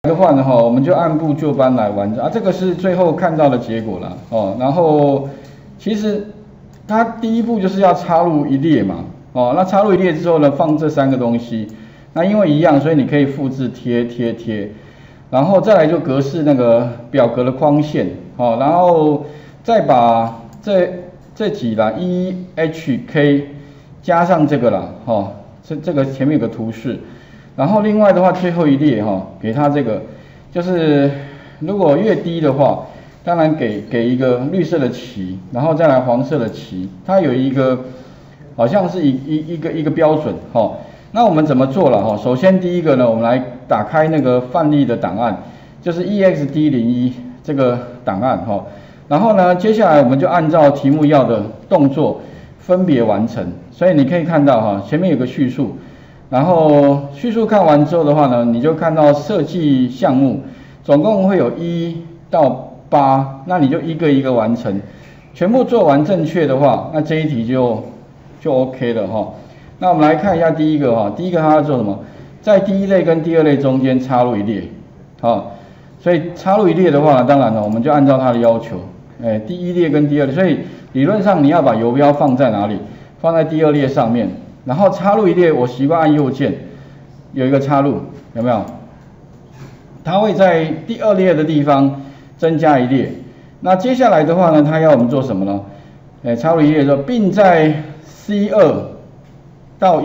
的话呢，我们就按部就班来完成啊。这个是最后看到的结果了哦。然后其实它第一步就是要插入一列嘛，哦，那插入一列之后呢，放这3个东西。那因为一样，所以你可以复制贴，然后再来就格式那个表格的框线，哦，然后再把这几啦 EHK 加上这个啦，哦，这个前面有个图示。然后另外的话，最后一列给它这个，就是如果越低的话，当然给一个绿色的旗，然后再来黄色的旗，它有一个好像是一个标准那我们怎么做了首先第一个呢，我们来打开那个范例的档案，就是 EXD01 这个档案然后呢，接下来我们就按照题目要的动作分别完成，所以你可以看到前面有个叙述。然后叙述看完之后的话呢，你就看到设计项目，总共会有1到8，那你就一个一个完成，全部做完正确的话，那这一题就 OK 了那我们来看一下第一个第一个它要做什么，在第一类跟第二类中间插入一列所以插入一列的话呢，当然我们就按照它的要求，第一列跟第二列，所以理论上你要把游标放在哪里？放在第2列上面。然后插入一列，我习惯按右键，有一个插入，有没有？它会在第2列的地方增加一列。那接下来的话呢，它要我们做什么呢？插入一列的时候，并在 C2 到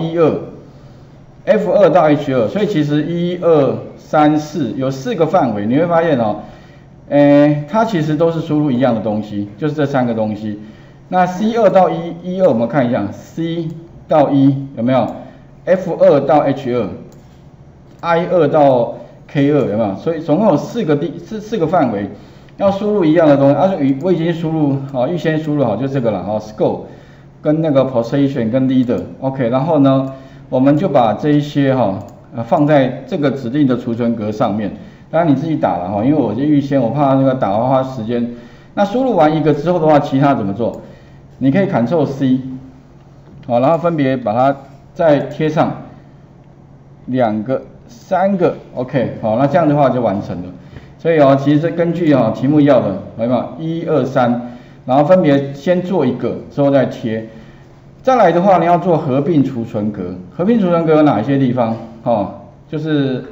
12、F2 到 H2， 所以其实1、2、3、4有4个范围，你会发现它其实都是输入一样的东西，就是这3个东西。那 C2 到12，我们看一下 C 到1有没有 ？F2 到 H2，I2 到 K2 有没有？所以总共有4个范围，要输入一样的东西。我已经输入预先输入好就这个了scope 跟那个 position 跟 leader，OK， 然后呢，我们就把这一些放在这个指定的储存格上面。当然你自己打了因为我就预先我怕那个打的花时间。那输入完一个之后的话，其他怎么做？你可以 Ctrl C。然后分别把它再贴上2个、3个 ，OK， 那这样的话就完成了。所以其实根据题目要的，有没有1、2、3，然后分别先做一个，之后再贴。再来的话，你要做合并储存格。合并储存格有哪些地方？就是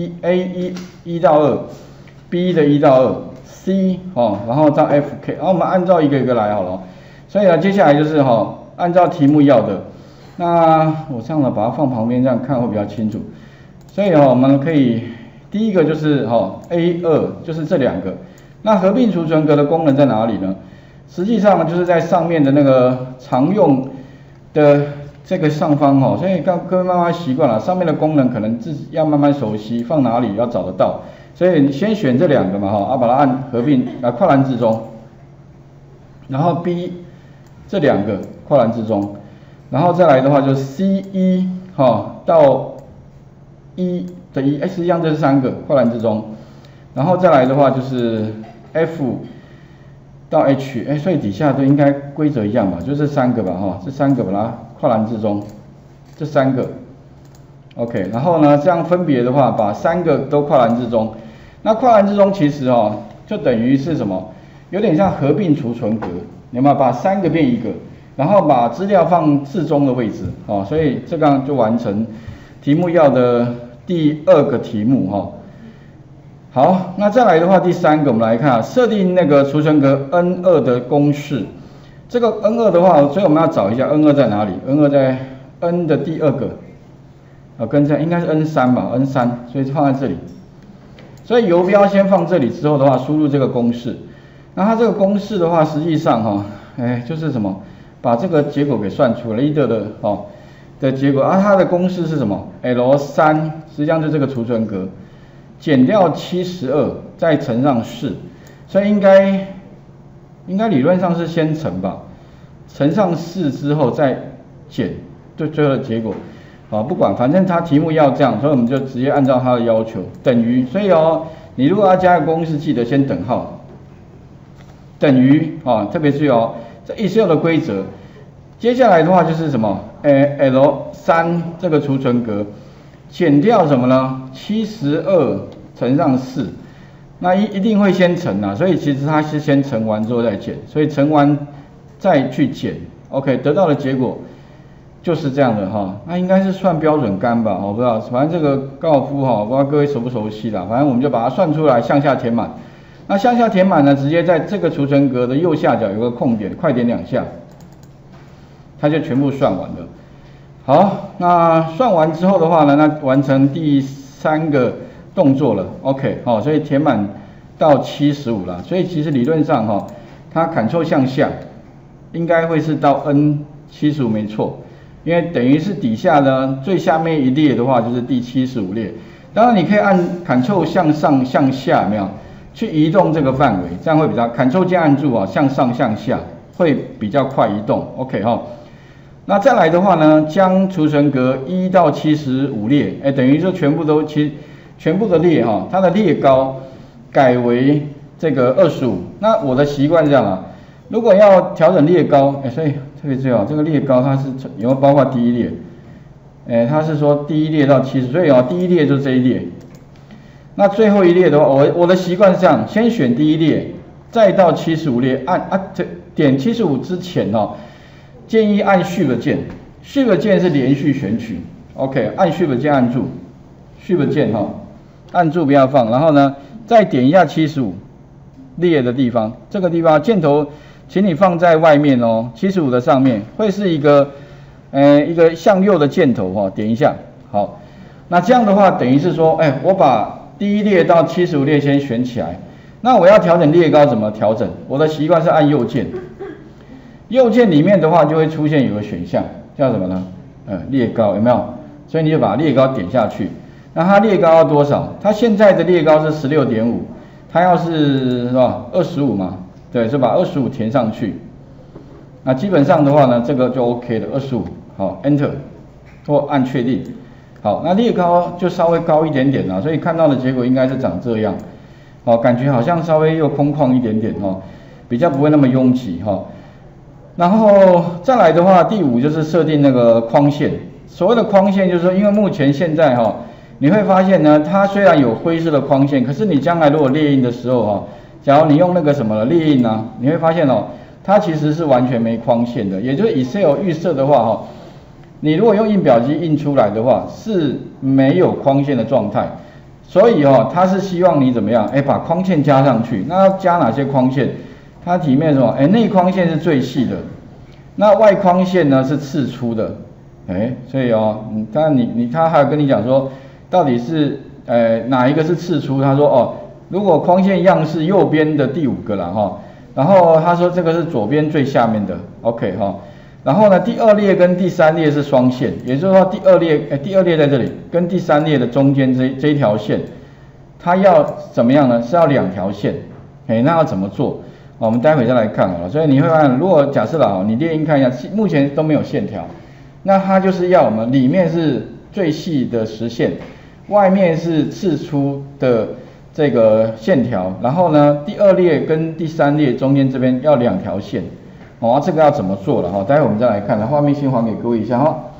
1到2，B 的1到2，C 然后到 FK， 然后我们按照一个一个来好了。所以呢，接下来就是按照题目要的，那我这样呢把它放旁边，这样看会比较清楚。所以我们可以第一个就是A2，就是这2个。那合并储存格的功能在哪里呢？实际上呢就是在上面的那个常用的这个上方所以各位慢慢习惯了，上面的功能可能自己要慢慢熟悉，放哪里要找得到。所以你先选这2个嘛把它按合并跨栏置中，然后 B 这2个跨栏置中，然后再来的话就是 C1 到1的1，实际上这是3个跨栏置中，然后再来的话就是 F 到 H， 所以底下都应该规则一样吧，就这3个吧这3个把它跨栏置中，这3个 ，OK， 然后呢这样分别的话把3个都跨栏置中，那跨栏置中其实就等于是什么？有点像合并储存格。有没有把3个变1个，然后把资料放置中的位置所以这样就完成题目要的第2个题目好，那再来的话，第3个我们来看设定那个储存格 N2 的公式。这个 N2 的话，所以我们要找一下 N2 在哪里 ？N2 在 N 的第2个跟这应该是 N3 吧 ，N3， 所以放在这里。所以游标先放这里之后的话，输入这个公式。那它这个公式的话，实际上就是什么？把这个结果给算出来 ，leader 的结果它的公式是什么 ？L3， 实际上就这个储存格，减掉72，再乘上4，所以应该理论上是先乘吧，乘上4之后再减，对最后的结果。不管，反正它题目要这样，所以我们就直接按照它的要求等于。所以你如果要加个公式，记得先等号。等于特别注意这 Excel 的规则。接下来的话就是什么？L3 这个储存格减掉什么呢？72 乘上4，那一定会先乘啊，所以其实它是先乘完之后再减，所以乘完再去减 ，OK， 得到的结果就是这样的哈，那应该是算标准杆吧，我不知道，反正这个高尔夫哈，不知道各位熟不熟悉啦，反正我们就把它算出来，向下填满。那向下填满呢，直接在这个储存格的右下角有个空点，快点2下，它就全部算完了。好，那算完之后的话呢，那完成第3个动作了 ，OK， 好，所以填满到75了，所以其实理论上哈，它Ctrl向下，应该会是到 N75没错，因为等于是底下呢最下面一列的话就是第75列，当然你可以按Ctrl向上向下，有没有？去移动这个范围，这样会比较Ctrl键按住啊，向上向下会比较快移动 ，OK 哈。那再来的话呢，将储存格1到75列，等于说全部的列哈，它的列高改为这个25。那我的习惯这样啊，如果要调整列高，所以特别重要，这个列高它是有没有包括第一列？它是说第一列到70，所以啊，第一列就是这一列。那最后一列的话，我的习惯是这样，先选第一列，再到75列，点75之前哦，建议按 Shift 键，Shift 键是连续选取 ，OK， 按 Shift 键按住 ，Shift 键哈，按住不要放，然后呢，再点一下75列的地方，这个地方箭头，请你放在外面哦，75的上面会是一个向右的箭头哈，点一下，好，那这样的话等于是说，我把第一列到75列先选起来，那我要调整列高怎么调整？我的习惯是按右键，右键里面的话就会出现有个选项叫什么呢？列高有没有？所以你就把列高点下去。那它列高要多少？它现在的列高是 16.5， 它要是吧25嘛，对，就把25填上去。那基本上的话呢，这个就 OK 了，25，好 ，Enter 或按确定。好，那列高就稍微高一点点啦，所以看到的结果应该是长这样，感觉好像稍微又空旷一点点比较不会那么拥挤然后再来的话，第5就是设定那个框线。所谓的框线就是说，因为目前现在你会发现呢，它虽然有灰色的框线，可是你将来如果列印的时候假如你用那个什么列印啊，你会发现它其实是完全没框线的，也就是 Excel 预设的话你如果用印表机印出来的话是没有框线的状态，所以它是希望你怎么样？把框线加上去。那要加哪些框线？它里面什么？内框线是最细的，那外框线呢是次粗的。所以当然他还有跟你讲说，到底是哪一个是次粗？他说如果框线样式右边的第5个啦然后他说这个是左边最下面的 ，OK 然后呢，第2列跟第3列是双线，也就是说第二列在这里，跟第3列的中间这一条线，它要怎么样呢？是要2条线，那要怎么做？我们待会再来看好了。所以你会发现，如果假设啦，你列印看一下，目前都没有线条，那它就是要我们里面是最细的实线，外面是次粗的这个线条，然后呢，第2列跟第3列中间这边要2条线。这个要怎么做了待会我们再来看，画面先还给各位一下